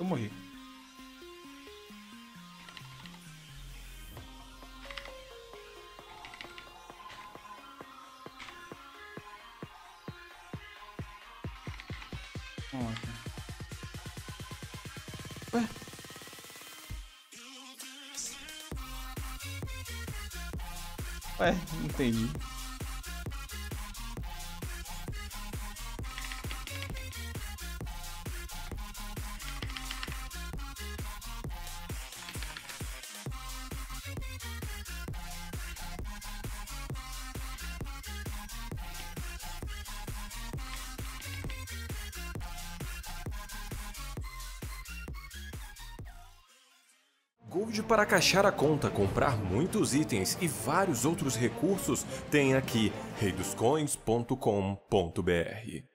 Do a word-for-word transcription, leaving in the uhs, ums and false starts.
morri. Ué? Ué, não entendi. Gold para caixar a conta, comprar muitos itens e vários outros recursos tem aqui rei dos coins ponto com ponto br.